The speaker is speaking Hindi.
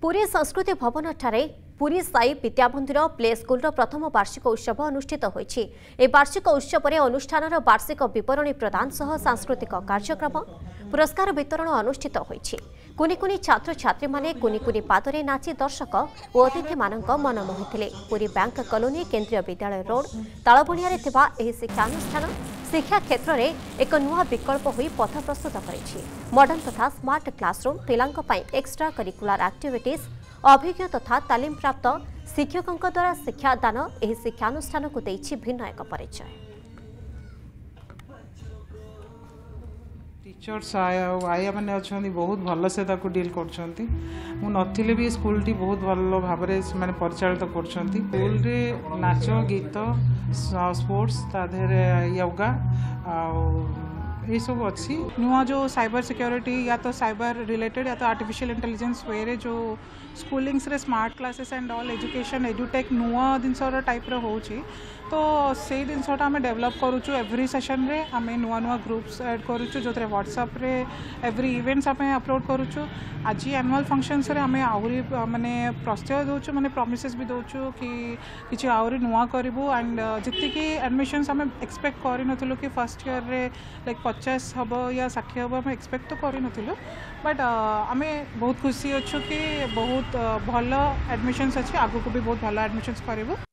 पुरी संस्कृति भवन ठारे पुरी साई विद्याबंधुर प्ले स्कूल प्रथम वार्षिक उत्सव अनुष्ठित होईछि। ए वार्षिक उत्सव में अनुष्ठानर वार्षिक विवरणी प्रदान सह सांस्कृतिक कार्यक्रम पुरस्कार वितरण अनुष्ठित होईछि। कुनि कुनि छात्र छात्री माने कुनि कुनि पादरे नाची दर्शक और अतिथि मानक मन मोहिथिले। पुरी बैंक कॉलोनी केंद्रीय विद्यालय रोड तालबणिया थिबा एही शिक्षानुष्ठान शिक्षा क्षेत्र में एक नुआ विकल्प हुई पथ प्रस्तुत करिछि। मॉडर्न तथा स्मार्ट क्लासरूम पिलांक पई एक्स्ट्रा करिकुलर एक्टिविटीज अभिज्ञ तथा तालीम प्राप्त शिक्षकों द्वारा शिक्षादान एही शिक्षानुष्ठान को देछि भिन्न एक परिचय। टीचर्स आया मैंने अच्छा बहुत भल से डील कर नथिले भी स्कूल टी बहुत भल भाव में परिचालित कर स्कूल रे नाच गीत स्पोर्ट्स योगा ये सब अच्छी नुआ जो साइबर सिक्योरिटी या तो साइबर रिलेटेड या तो आर्टिफिशियल इंटेलिजेंस वे जो स्कूलिंग्स रे smart classes and all education एजुटेक नुआ जिनस टाइप होची तो से जिनसा आम डेभलप करुचु एवरी सेशन रे आम नुआ नुआ ग्रुप्स ऐड करुचु जो व्हाट्सएप रे एवरी इवेंट्स आम अपलोड करुचु। आज एनुअल फंक्शंस रे आम आहरी माने प्रत्यय दौचु माने प्रॉमिसेस भी दौचु कि किछि आहरी नुआ करिवु एंड जितकी एडमिशन्स आम एक्सपेक्ट करि नथिलु कि फर्स्ट ईयर रे लाइक 50 हम या 60 हम आम एक्सपेक्ट तो करि नथिलु बट आम बहुत खुशी अच्छु कि बहुत भल एडमिशन्स अच्छी आगु को भी बहुत भल एडमिशन्स करिवु।